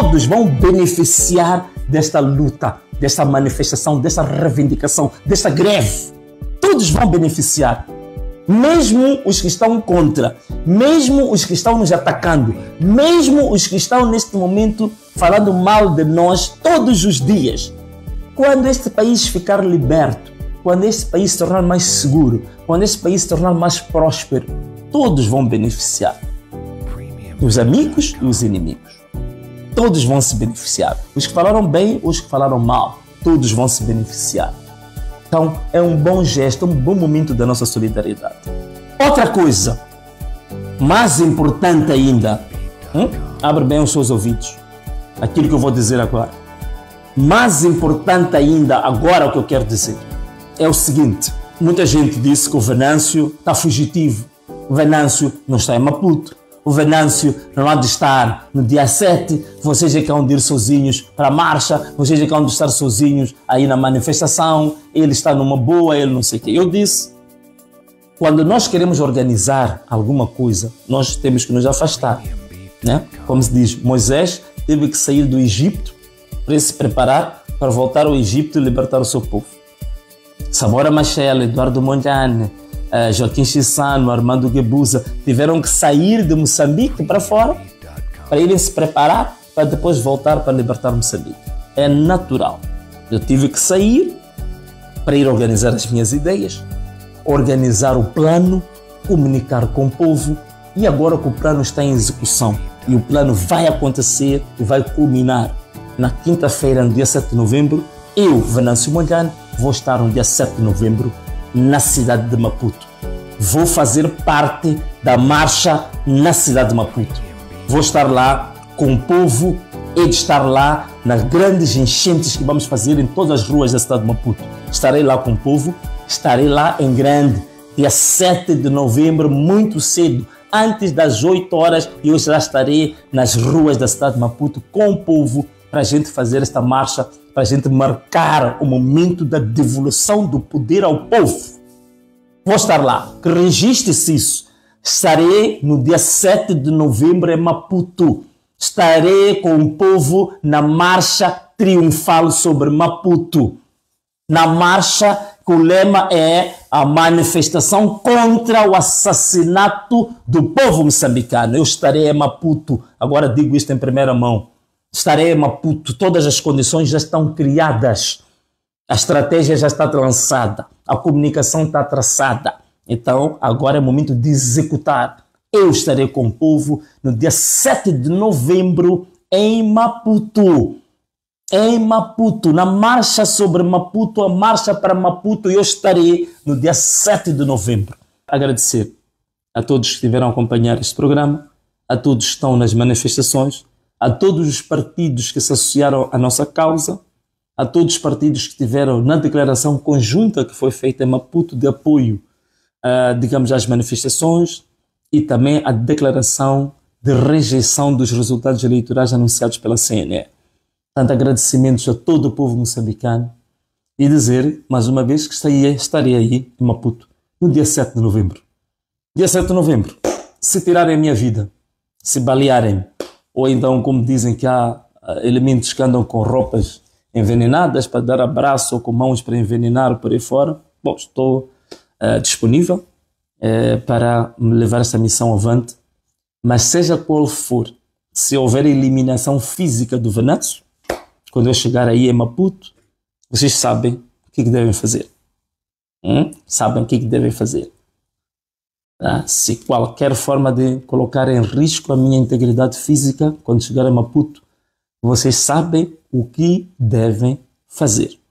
todos vão beneficiar desta luta, desta manifestação, desta reivindicação, desta greve. Todos vão beneficiar. Mesmo os que estão contra, mesmo os que estão nos atacando, mesmo os que estão neste momento falando mal de nós todos os dias. Quando este país ficar liberto, quando este país se tornar mais seguro, quando este país se tornar mais próspero, todos vão beneficiar. Os amigos e os inimigos. Todos vão se beneficiar. Os que falaram bem, os que falaram mal, todos vão se beneficiar. Então, é um bom gesto, um bom momento da nossa solidariedade. Outra coisa, mais importante ainda, abre bem os seus ouvidos, aquilo que eu vou dizer agora. Mais importante ainda, agora o que eu quero dizer, é o seguinte: muita gente disse que o Venâncio está fugitivo, o Venâncio não está em Maputo, o Venâncio não há de estar no dia 7, vocês é que hão de ir sozinhos para a marcha, vocês é que hão de estar sozinhos aí na manifestação, ele está numa boa, ele não sei o quê. Eu disse, quando nós queremos organizar alguma coisa, nós temos que nos afastar, né? Como se diz, Moisés teve que sair do Egito para se preparar para voltar ao Egito e libertar o seu povo. Samora Machel, Eduardo Mondlane, Joaquim Chissano, Armando Guebuza tiveram que sair de Moçambique para fora para irem se preparar para depois voltar para libertar Moçambique. É natural. Eu tive que sair para ir organizar as minhas ideias, organizar o plano, comunicar com o povo, e agora que o plano está em execução e o plano vai acontecer e vai culminar na quinta-feira, no dia 7 de novembro, eu, Venâncio Mondlane, vou estar no dia 7 de novembro na cidade de Maputo. Vou fazer parte da marcha na cidade de Maputo. Vou estar lá com o povo, e de estar lá nas grandes enchentes que vamos fazer em todas as ruas da cidade de Maputo. Estarei lá com o povo, estarei lá em grande, dia 7 de novembro, muito cedo, antes das 8 horas, e eu já estarei nas ruas da cidade de Maputo com o povo para a gente fazer esta marcha, para a gente marcar o momento da devolução do poder ao povo. Vou estar lá, que registre-se isso. Estarei no dia 7 de novembro em Maputo. Estarei com o povo na marcha triunfal sobre Maputo. Na marcha que o lema é a manifestação contra o assassinato do povo moçambicano. Eu estarei em Maputo, agora digo isto em primeira mão. Estarei em Maputo, todas as condições já estão criadas, a estratégia já está lançada, a comunicação está traçada. Então, agora é o momento de executar. Eu estarei com o povo no dia 7 de novembro em Maputo. Em Maputo, na marcha sobre Maputo, a marcha para Maputo, eu estarei no dia 7 de novembro. Agradecer a todos que estiveram a acompanhar este programa, a todos que estão nas manifestações, a todos os partidos que se associaram à nossa causa, a todos os partidos que estiveram na declaração conjunta que foi feita em Maputo de apoio, digamos, às manifestações, e também a declaração de rejeição dos resultados eleitorais anunciados pela CNE. Portanto, agradecimentos a todo o povo moçambicano e dizer, mais uma vez, que estarei aí em Maputo no dia 7 de novembro. Dia 7 de novembro, se tirarem a minha vida, se balearem, ou então, como dizem que há elementos que andam com roupas envenenadas para dar abraço ou com mãos para envenenar por aí fora, bom, estou disponível para me levar essa missão avante, mas seja qual for, se houver eliminação física do Venâncio, quando eu chegar aí em Maputo, vocês sabem o que devem fazer. Sabem o que devem fazer. Se qualquer forma de colocar em risco a minha integridade física, quando chegar a Maputo, vocês sabem o que devem fazer.